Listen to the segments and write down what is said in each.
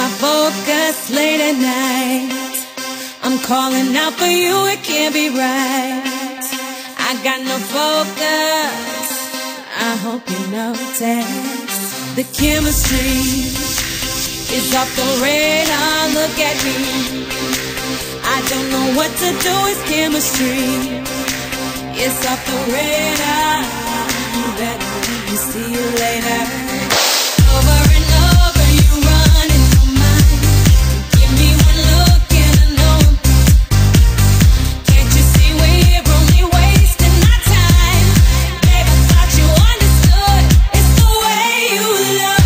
cannot focus late at night. I'm calling out for you, it can't be right. I got no focus, I hope you notice. The chemistry is off the radar, look at me. I don't know what to do, it's chemistry. It's off the radar, you better leave, see you later. Over and over you run into mine. Give me one look and I know. Can't you see we're only wasting our time? Babe, I thought you understood. It's the way you look.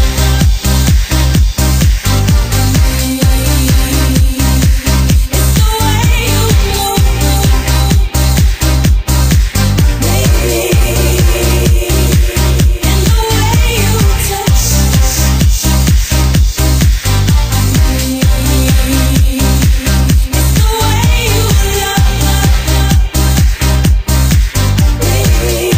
It's the way you move, baby, and the way you touch. It's the way you love, baby.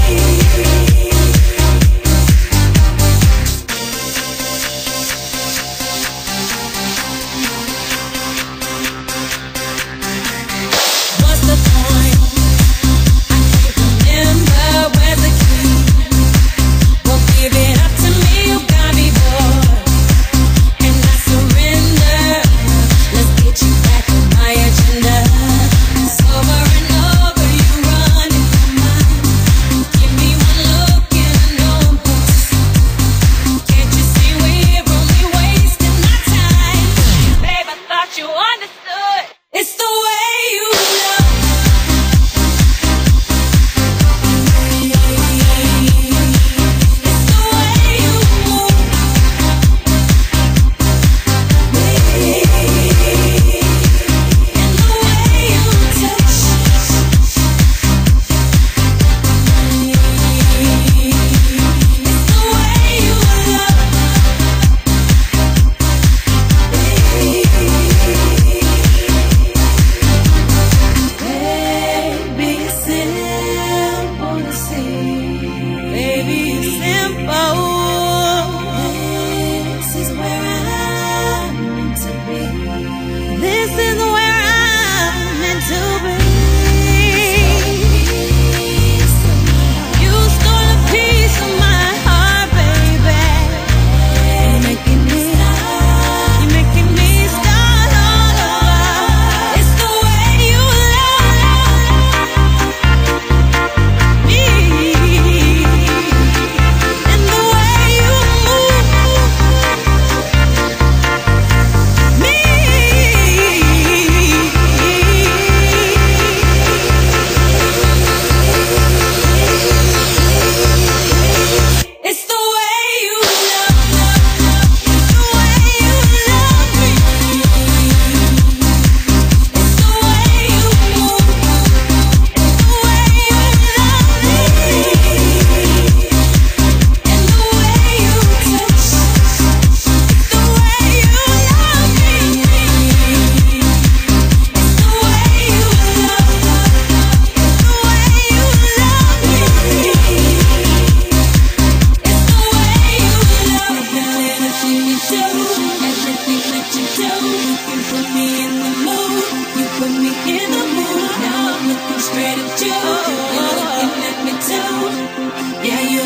What's the point? I can't remember where's the key. Won't give it up to me, you got me bored, and I surrender. Let's get you back on my agenda. It's over and over, you run into mine. Give me one look and I know I'm hooked. Can't you see we're only wasting our time? Babe, I thought you understood. It's the way you look. It's the way you move, baby, and the way you touch. It's the way you love, baby. Baby, it's simple to see. Baby, it's simple. This is where I'm meant to be. This is where I'm meant to be. You stole a piece of my heart, baby. You're making me start all over. It's the way you love me, and the way you move me. It's the way you love. It's the way you love me. It's the way you move. It's the way you love me, and the way you touch. It's the way you love me. It's the way you love. It's the way you love me. It's the way you love. Everything you do, everything that you do, you put me in the mood. You put me in the mood. Now I'm looking straight at you. You're looking at me too. Yeah, you